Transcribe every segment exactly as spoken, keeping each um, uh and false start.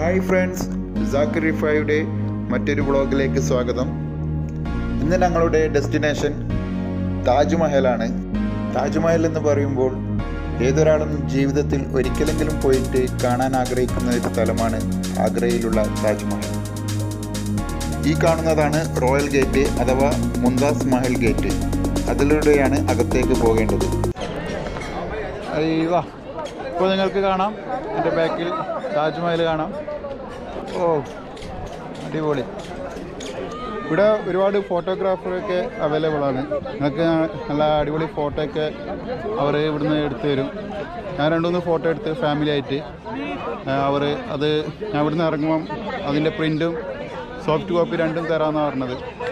Hi friends, Zakir ഫൈയുടെ മറ്റൊരു വ്ളോഗിലേക്ക് സ്വാഗതം. ഇന്ന് ഞങ്ങളുടെ ഡെസ്റ്റിനേഷൻ താജ്മഹലാണ്. താജ്മഹൽ എന്ന് പറയുമ്പോൾ ഏതൊരാളും ജീവിതത്തിൽ ഒരിക്കലെങ്കിലും പോയിട്ട് കാണാൻ ആഗ്രഹിക്കുന്ന ഒരു സ്ഥലമാണ് ആഗ്രയിലുള്ള താജ്മഹൽ. ഈ കാണുന്നതാണ് റോയൽ ഗേറ്റ് അഥവാ മുംതാസ് മഹൽ ഗേറ്റ്. അതിലൂടെയാണ് അകത്തേക്ക് പോകേണ്ടത്. അയ്യോ, ഇപ്പോൾ നിങ്ങൾക്ക് കാണാം, എൻ്റെ ബാക്കിൽ താജ്മഹൽ കാണാം. ഓ, അടിപൊളി. ഇവിടെ ഒരുപാട് ഫോട്ടോഗ്രാഫറൊക്കെ അവൈലബിൾ ആണ്. നിങ്ങൾക്ക് നല്ല അടിപൊളി ഫോട്ടോ ഒക്കെ അവർ ഇവിടുന്ന് എടുത്തു തരും. ഞാൻ രണ്ടുമൂന്ന് ഫോട്ടോ എടുത്ത് ഫാമിലി ആയിട്ട് അവർ അത് ഞാൻ ഇവിടുന്ന് ഇറങ്ങുമ്പം അതിൻ്റെ പ്രിൻറ്റും സോഫ്റ്റ് കോപ്പി രണ്ടും തരാമെന്നാണ് പറഞ്ഞത്.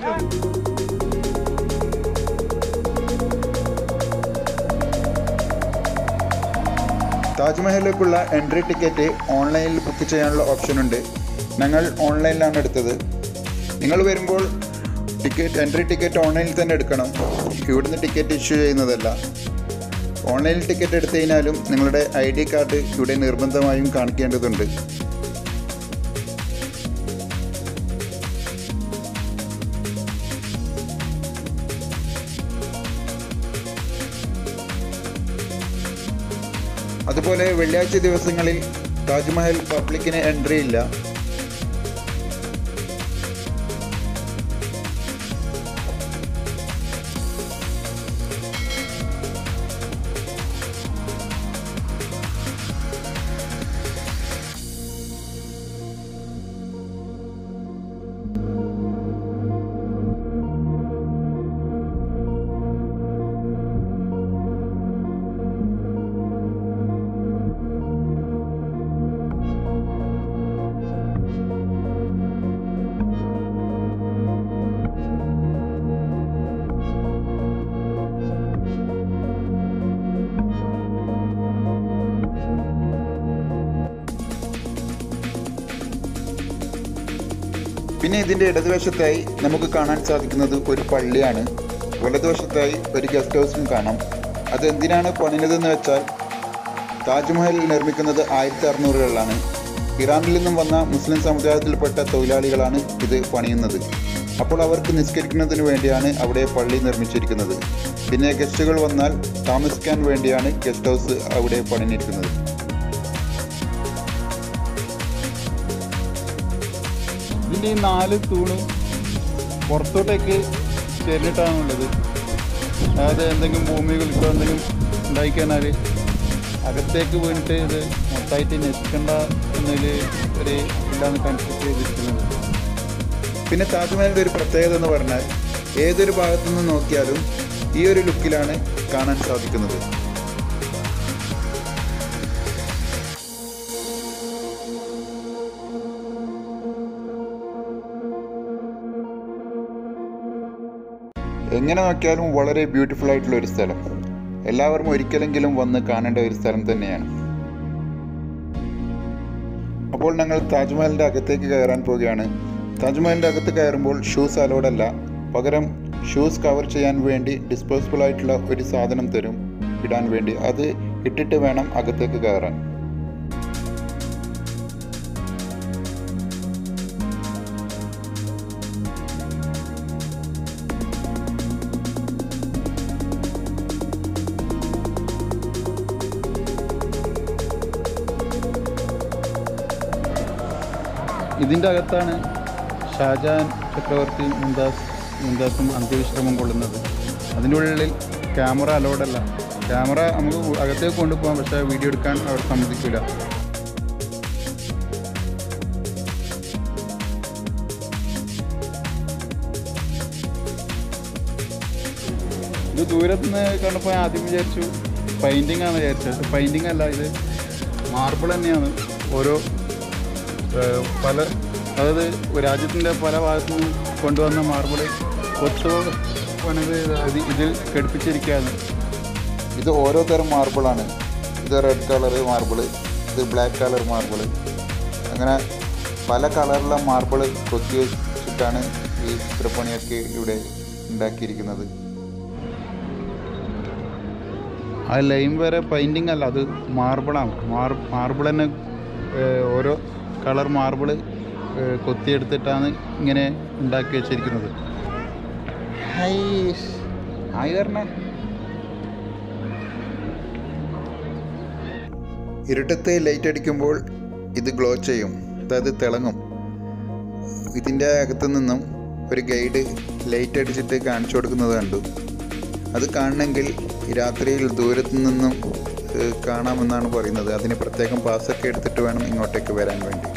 താജ്മഹലിലേക്കുള്ള എൻട്രി ടിക്കറ്റ് ഓൺലൈനിൽ ബുക്ക് ചെയ്യാനുള്ള ഓപ്ഷനുണ്ട്. ഞങ്ങൾ ഓൺലൈനിലാണ് എടുത്തത്. നിങ്ങൾ വരുമ്പോൾ ടിക്കറ്റ് എൻട്രി ടിക്കറ്റ് ഓൺലൈനിൽ തന്നെ എടുക്കണം. ഇവിടുന്ന് ടിക്കറ്റ് ഇഷ്യൂ ചെയ്യുന്നതല്ല. ഓൺലൈനിൽ ടിക്കറ്റ് എടുത്തു കഴിഞ്ഞാലും നിങ്ങളുടെ ഐ ഡി കാർഡ് ഇവിടെ നിർബന്ധമായും കാണിക്കേണ്ടതുണ്ട്. അതുപോലെ വെള്ളിയാഴ്ച ദിവസങ്ങളിൽ താജ്മഹൽ പബ്ലിക്കിന് എൻട്രി ഇല്ല. പിന്നെ ഇതിൻ്റെ ഇടതുവശത്തായി നമുക്ക് കാണാൻ സാധിക്കുന്നത് ഒരു പള്ളിയാണ്. വലതുവശത്തായി ഒരു ഗസ്റ്റ് ഹൗസും കാണാം. അത് എന്തിനാണ് പണിഞ്ഞതെന്ന് വെച്ചാൽ താജ്മഹൽ നിർമ്മിക്കുന്നത് ആയിരത്തി അറുന്നൂറുകളിലാണ്. ഇറാനിൽ നിന്നും വന്ന മുസ്ലിം സമുദായത്തിൽപ്പെട്ട തൊഴിലാളികളാണ് ഇത് പണിയുന്നത്. അപ്പോൾ അവർക്ക് നിസ്കരിക്കുന്നതിന് വേണ്ടിയാണ് അവിടെ പള്ളി നിർമ്മിച്ചിരിക്കുന്നത്. പിന്നെ ഗസ്റ്റുകൾ വന്നാൽ താമസിക്കാൻ വേണ്ടിയാണ് ഗസ്റ്റ് ഹൗസ് അവിടെ പണിഞ്ഞിരിക്കുന്നത്. ഇതിൻ്റെ ഈ നാല് തൂണും പുറത്തോട്ടേക്ക് ചേർന്നിട്ടാണുള്ളത്. അതായത് എന്തെങ്കിലും ഭൂമി കുലുക്കോ എന്തെങ്കിലും ഉണ്ടായിക്കഴിഞ്ഞാൽ അകത്തേക്ക് വീണിട്ട് ഇത് മൊത്തമായിട്ട് നശിക്കേണ്ട എന്നതിൽ ഒരു ഇല്ലാന്ന് കൺസെപ്റ്റ് ചെയ്തിരിക്കുന്നത്. പിന്നെ താജ്മഹലിൻ്റെ ഒരു പ്രത്യേകത എന്ന് പറഞ്ഞാൽ ഏതൊരു ഭാഗത്തു നിന്ന് നോക്കിയാലും ഈ ഒരു ലുക്കിലാണ് കാണാൻ സാധിക്കുന്നത്. എങ്ങനെ നോക്കിയാലും വളരെ ബ്യൂട്ടിഫുൾ ആയിട്ടുള്ള ഒരു സ്ഥലം. എല്ലാവരും ഒരിക്കലെങ്കിലും വന്ന് കാണേണ്ട ഒരു സ്ഥലം തന്നെയാണ്. അപ്പോൾ ഞങ്ങൾ താജ്മഹലിൻ്റെ അകത്തേക്ക് കയറാൻ പോവുകയാണ്. താജ്മഹലിൻ്റെ അകത്ത് കയറുമ്പോൾ ഷൂസ് അലൗഡ് അല്ല. പകരം ഷൂസ് കവർ ചെയ്യാൻ വേണ്ടി ഡിസ്പോസിബിൾ ആയിട്ടുള്ള ഒരു സാധനം തരും ഇടാൻ വേണ്ടി. അത് ഇട്ടിട്ട് വേണം അകത്തേക്ക് കയറാൻ. ഇതിൻ്റെ അകത്താണ് ഷാജഹാൻ ചക്രവർത്തി മുംതാസ് മുംതാസും അന്ത്യവിശ്രമം കൊള്ളുന്നത്. അതിൻ്റെ ഉള്ളിൽ ക്യാമറ അലൗഡല്ല. ക്യാമറ നമുക്ക് അകത്തേക്ക് കൊണ്ടുപോകാം, പക്ഷേ വീഡിയോ എടുക്കാൻ അവർ സമ്മതിക്കില്ല. ഇത് ദൂരത്ത് നിന്ന് കണ്ടപ്പോൾ ആദ്യം വിചാരിച്ചു പെയിൻറ്റിംഗ് ആണ് വിചാരിച്ചത്. പെയിൻറ്റിംഗ് അല്ല, ഇത് മാർബിൾ തന്നെയാണ്. ഓരോ പല അതായത് രാജ്യത്തിൻ്റെ പല ഭാഗത്തു നിന്നും കൊണ്ടുവന്ന മാർബിൾ കൊത്തു പണിത് ഇതിൽ ഘടിപ്പിച്ചിരിക്കുകയാണ്. ഇത് ഓരോ തരം മാർബിളാണ്. ഇത് റെഡ് കളർ മാർബിൾ, ഇത് ബ്ലാക്ക് കളർ മാർബിൾ, അങ്ങനെ പല കളറിലുള്ള മാർബിൾ കൊത്തി വെച്ചിട്ടാണ് ഈ ചിത്രപ്പണിയൊക്കെ ഇവിടെ ഉണ്ടാക്കിയിരിക്കുന്നത്. ആ ലൈൻ വരെ പെയിൻറ്റിങ് അല്ല, അത് മാർബിളാണ്. മാർ മാർബിൾ തന്നെ ഓരോ കളർ മാർബിൾ കൊത്തിയെടുത്തിട്ടാണ് ഇങ്ങനെ ഉണ്ടാക്കി വെച്ചിരിക്കുന്നത്. ആയി വരണേ. ഇരുട്ടത്ത് ലൈറ്റ് അടിക്കുമ്പോൾ ഇത് ഗ്ലോ ചെയ്യും, അതായത് തിളങ്ങും. ഇതിൻ്റെ അകത്തു നിന്നും ഒരു ഗൈഡ് ലൈറ്റ് അടിച്ചിട്ട് കാണിച്ചു കൊടുക്കുന്നത് കണ്ടു. അത് കാണണമെങ്കിൽ രാത്രിയിൽ ദൂരത്തു നിന്നും കാണാമെന്നാണ് പറയുന്നത്. അതിന് പ്രത്യേകം പാസ്സൊക്കെ എടുത്തിട്ട് വേണം ഇങ്ങോട്ടേക്ക് വരാൻ വേണ്ടി.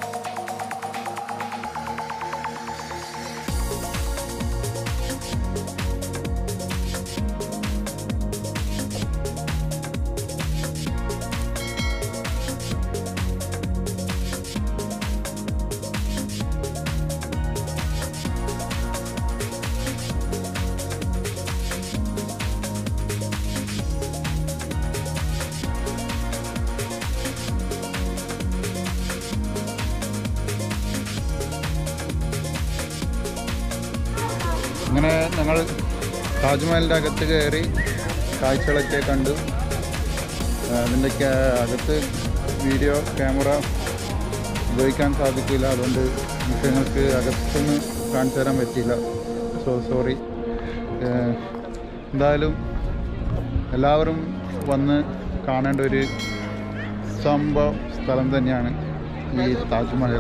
അങ്ങനെ ഞങ്ങൾ താജ്മഹലിൻ്റെ അകത്ത് കയറി കാഴ്ചകളൊക്കെ കണ്ടു. അതിൻ്റെ അകത്ത് വീഡിയോ ക്യാമറ ഉപയോഗിക്കാൻ സാധിക്കില്ല, അതുകൊണ്ട് നിങ്ങൾക്ക് അകത്തൊന്നും കാണിച്ചു തരാൻ പറ്റിയില്ല. So sorry. എന്തായാലും എല്ലാവരും വന്ന് കാണേണ്ട ഒരു സംഭവ സ്ഥലം തന്നെയാണ് ഈ താജ്മഹൽ.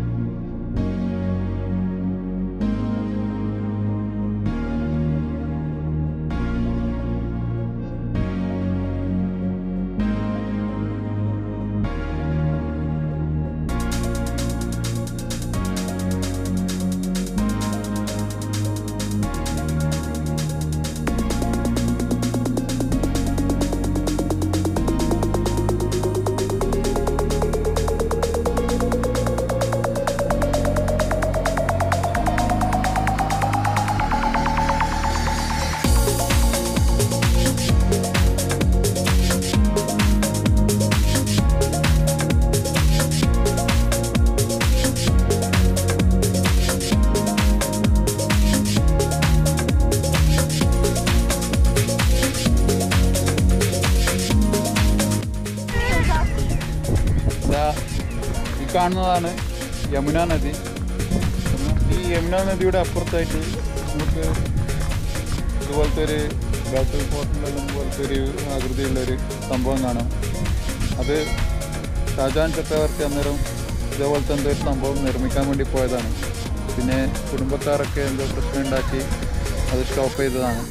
ഈ കാണുന്നതാണ് യമുന നദി. ഈ യമുന നദിയുടെ അപ്പുറത്തായിട്ട് നമുക്ക് ഇതുപോലത്തെ ഒരു ബാറ്റൽ ഫോർട്ടിലെല്ലാം പോലത്തെ ഒരു ആകൃതിയുള്ളൊരു സംഭവം കാണാം. അത് ഷാജഹാൻ ചക്രവർത്തി അന്നേരം ഇതേപോലത്തെ എന്തോ ഒരു സംഭവം നിർമ്മിക്കാൻ വേണ്ടി പോയതാണ്. പിന്നെ കുടുംബക്കാരൊക്കെ എന്തോ പ്രശ്നം ഉണ്ടാക്കി അത് സ്റ്റോപ്പ് ചെയ്തതാണ്.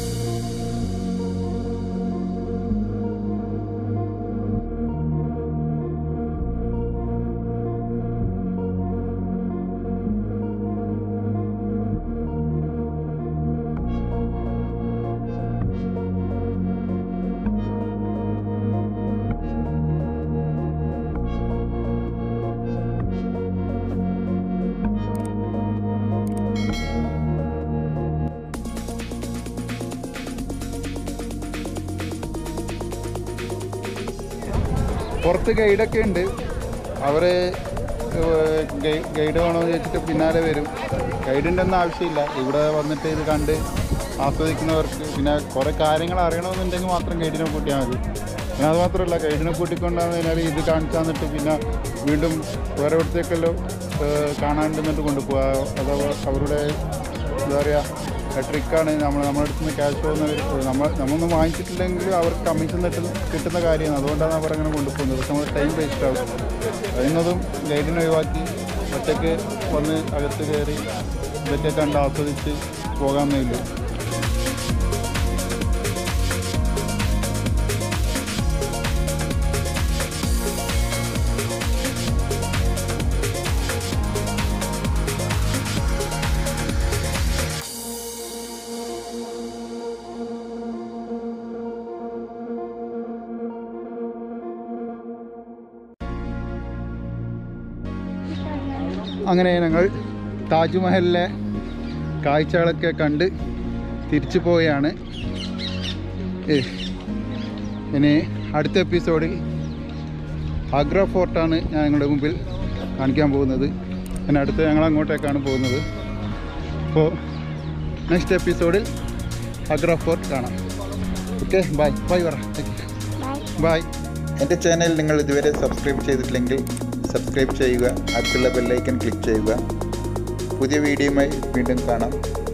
പുറത്ത് ഗൈഡൊക്കെ ഉണ്ട്. അവർ ഗൈഡ് വേണമെന്ന് ചോദിച്ചിട്ട് പിന്നാലെ വരും. ഗൈഡിൻ്റെ ഒന്നും ആവശ്യമില്ല. ഇവിടെ വന്നിട്ട് ഇത് കണ്ട് ആസ്വദിക്കുന്നവർക്ക് പിന്നെ കുറേ കാര്യങ്ങൾ അറിയണമെന്നുണ്ടെങ്കിൽ മാത്രം ഗൈഡിനെ കൂട്ടിയാൽ മതി. പിന്നെ അത് മാത്രമല്ല, ഗൈഡിനെ കൂട്ടിക്കൊണ്ടാന്ന് കഴിഞ്ഞാൽ ഇത് കാണിച്ചു തന്നിട്ട് പിന്നെ വീണ്ടും വേറെ എവിടത്തേക്കല്ലോ കാണാണ്ടെന്നിട്ട് കൊണ്ടുപോകുക. അത് അവരുടെ എന്താ പറയുക ട്രിക്കാണ്. നമ്മൾ നമ്മുടെ അടുത്ത് നിന്ന് ക്യാഷ് പോകുന്നവർ നമ്മൾ നമ്മളൊന്നും വാങ്ങിച്ചിട്ടില്ലെങ്കിൽ അവർക്ക് കമ്മീഷൻ കിട്ടുന്ന കിട്ടുന്ന കാര്യമാണ്. അതുകൊണ്ടാണ് അവർ അങ്ങനെ കൊണ്ടുപോകുന്നത്. പക്ഷെ നമ്മൾ ടൈം വേസ്റ്റ് ആവും. അതിനതും ഗൈഡിനെ ഒഴിവാക്കി ഒറ്റയ്ക്ക് വന്ന് അകത്ത് കയറി ഇതൊക്കെ കണ്ട് ആസ്വദിച്ച് പോകാമെന്നേ ഉള്ളൂ. അങ്ങനെ ഞങ്ങൾ താജ്മഹലിലെ കാഴ്ചകളൊക്കെ കണ്ട് തിരിച്ചു പോവുകയാണ്. ഇനി അടുത്ത എപ്പിസോഡിൽ ആഗ്ര ഫോർട്ടാണ് ഞാൻ നിങ്ങളുടെ മുമ്പിൽ കാണിക്കാൻ പോകുന്നത്. പിന്നെ അടുത്ത് ഞങ്ങൾ അങ്ങോട്ടേക്കാണ് പോകുന്നത്. അപ്പോൾ നെക്സ്റ്റ് എപ്പിസോഡിൽ ആഗ്ര ഫോർട്ട് കാണാം. ഓക്കെ, ബൈ ബൈ പറ ബൈ. എൻ്റെ ചാനൽ നിങ്ങൾ ഇതുവരെ സബ്സ്ക്രൈബ് ചെയ്തിട്ടില്ലെങ്കിൽ സബ്സ്ക്രൈബ് ചെയ്യുക, അടുത്തുള്ള ബെല്ലൈക്കൺ ക്ലിക്ക് ചെയ്യുക. പുതിയ വീഡിയോയുമായി വീണ്ടും കാണാം.